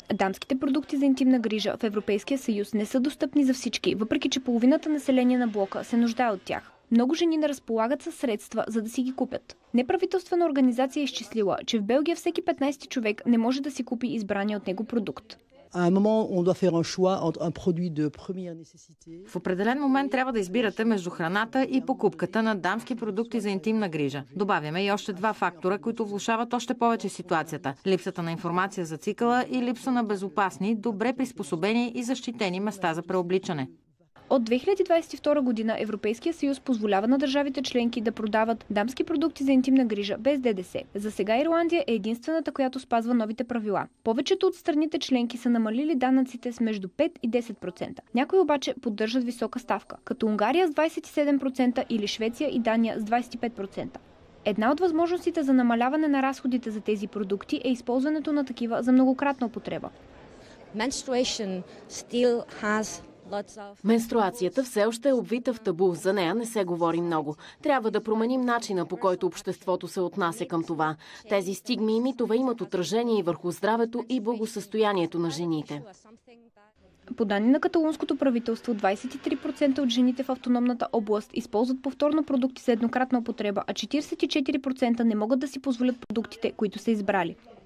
Дамските продукти за интимна грижа в Европейския съюз не са достъпни за всички, въпреки че половината население на блока се нуждае от тях. Много жени не разполагат със средства, за да си ги купят. Неправителствена организация е изчислила, че в Белгия всеки 15 човек не може да си купи избрания от него продукт. В определен момент трябва да избирате между храната и покупката на дамски продукти за интимна грижа. Добавяме и още два фактора, които влошават още повече ситуацията. Липсата на информация за цикъла и липса на безопасни, добре приспособени и защитени места за преобличане. От 2022 година Европейския съюз позволява на държавите членки да продават дамски продукти за интимна грижа без ДДС. За сега Ирландия е единствената, която спазва новите правила. Повечето от страните членки са намалили данъците с между 5 и 10%. Някои обаче поддържат висока ставка, като Унгария с 27% или Швеция и Дания с 25%. Една от възможностите за намаляване на разходите за тези продукти е използването на такива за многократна употреба. Менструацията все още е обвита в табу, за нея не се говори много. Трябва да променим начина, по който обществото се отнася към това. Тези стигми и митове имат отражение и върху здравето и благосъстоянието на жените. По данни на каталунското правителство, 23% от жените в автономната област използват повторно продукти за еднократна употреба, а 44% не могат да си позволят продуктите, които са избрали.